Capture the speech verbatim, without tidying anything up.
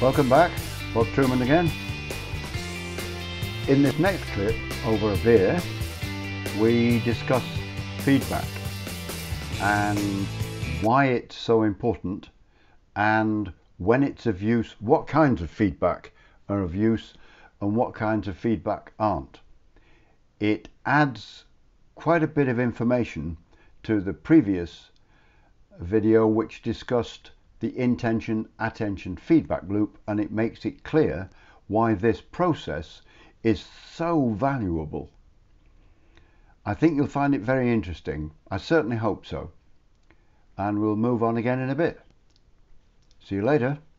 Welcome back, Bob Truman again. In this next clip over a beer, we discuss feedback and why it's so important and when it's of use, what kinds of feedback are of use and what kinds of feedback aren't. It adds quite a bit of information to the previous video which discussed the intention attention feedback loop, and it makes it clear why this process is so valuable. I think you'll find it very interesting. I certainly hope so. And we'll move on again in a bit. See you later.